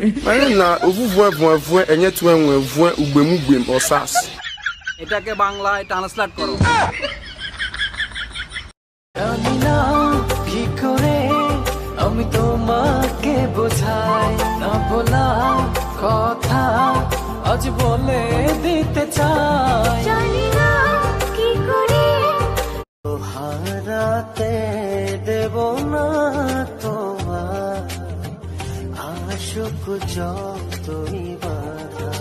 na ovuvue vue enye tu enwe vue ugbemugem osas এটাকে বাংলায় translate করো জানি না কি করে আমি তোমাকে বোঝাই না বলা কথা আজ বলে দিতে চাই জানি না কি করে হারাতে দেব না তোমার আশুক যতই বাধা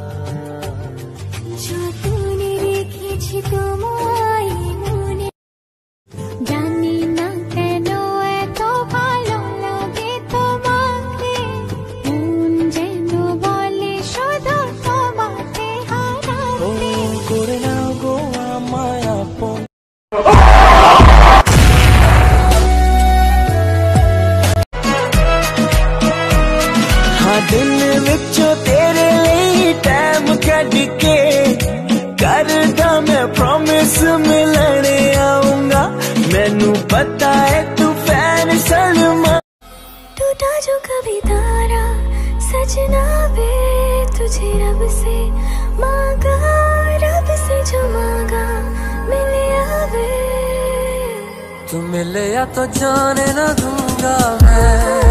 যতনে রেখেছি তোমায় মনে জানি না কেন এত ভালো লাগে তোমাকে মন যেন বলে শুধু তোমাকে হারাতে করে নাও গো আমায় আপন दिल विचों तेरे लिए टाइम कट के करदा मैं प्रॉमिस मिलने आऊंगा मैनू पता है तू फैन सलमा टूटा जो कभी तारा सजना वे तुझे रब से मांगा रब से जो मांगा मिले आवे तू मिले या तो जाने ना दूंगा मैं